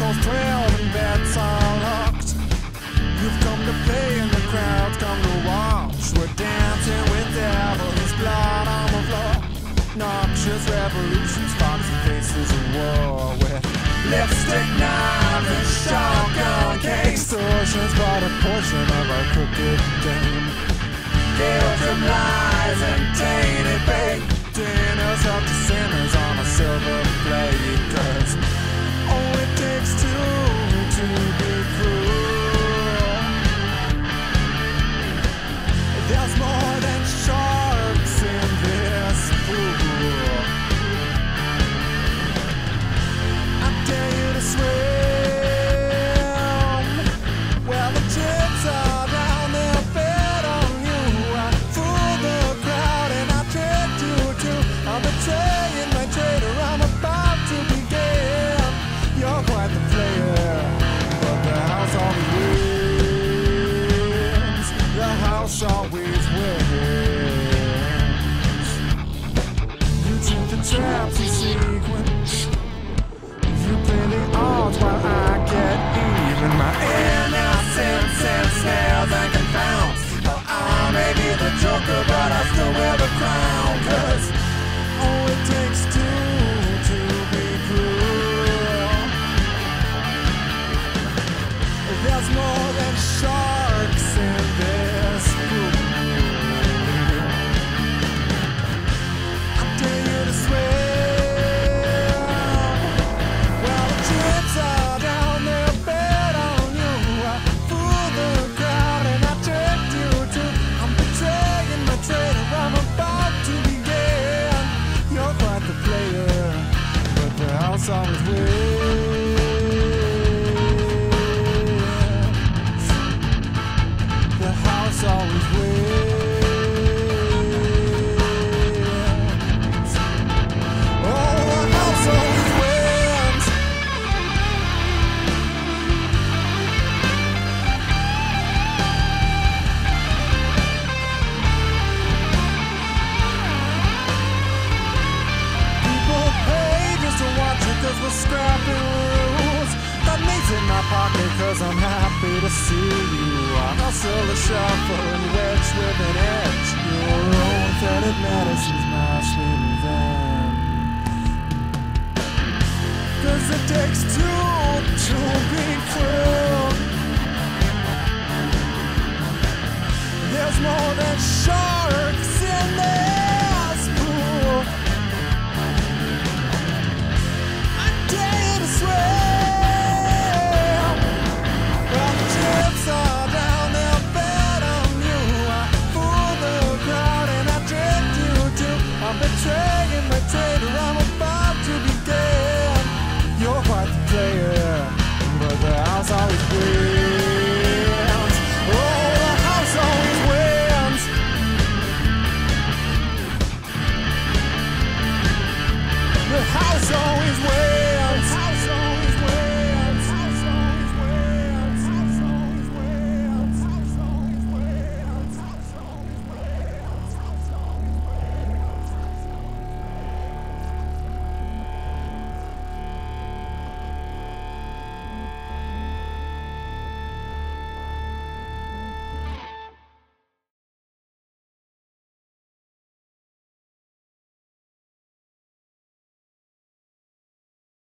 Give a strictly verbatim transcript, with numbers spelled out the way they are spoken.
castles twirled and beds are locked. You've come to play and the crowds come to watch. We're dancing with devils, blood on the floor. Noxious revolutions, foxy faces of war with lipstick knives and shotgun case. Extortion's but a portion of our crooked game. Guilt and lies and tainted bait. Dinners up to sinners on a silver plate. Cause oh, it takes two to be cruel. There's more than sharks in this pool. I dare you to swim. Well, the chips are down there, bet on you. I fool the crowd and I tricked you too. I'm betraying my traitor, I'm about to begin. You're quite the player, but the house always wins. The house always wins. You took the traps in sequence. You play the odds while I get even. My innocence ensnares and confounds. Oh, I may be the joker, but I still wear the crown. Cause oh, it takes two to be cruel. There's more than sharks in this pool. I dare you to swim. Well, the chips are down there, bet on you. I fooled the crowd and I tricked you too. I'm betraying my traitor, I'm about to begin. You're quite the player, but the house always wins. The house always wins. Oh, the house always wins. People pay just to watch it cause we're scrapping rules. Got mates in my pocket cause I'm happy to see you. I hustle the shuffle and wedge with an edge. Your own threaded medicine's my sweet revenge. Cause it takes two to be cruel. There's more than sharks